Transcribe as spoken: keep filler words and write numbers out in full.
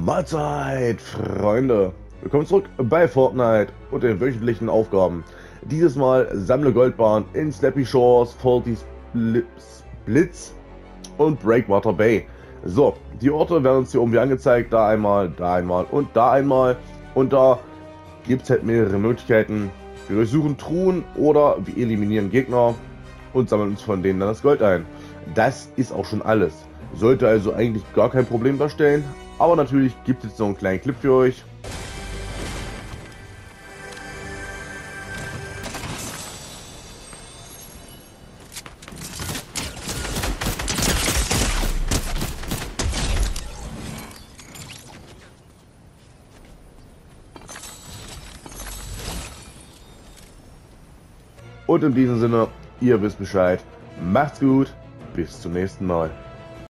Mahlzeit, Freunde! Willkommen zurück bei Fortnite und den wöchentlichen Aufgaben. Dieses Mal sammle Goldbarren in Slappy Shores, Faulty Splits und Breakwater Bay. So, die Orte werden uns hier irgendwie angezeigt. Da einmal, da einmal und da einmal. Und da gibt es halt mehrere Möglichkeiten. Wir durchsuchen Truhen oder wir eliminieren Gegner und sammeln uns von denen dann das Gold ein. Das ist auch schon alles. Sollte also eigentlich gar kein Problem darstellen. Aber natürlich gibt es jetzt noch einen kleinen Clip für euch. Und in diesem Sinne, ihr wisst Bescheid. Macht's gut, bis zum nächsten Mal.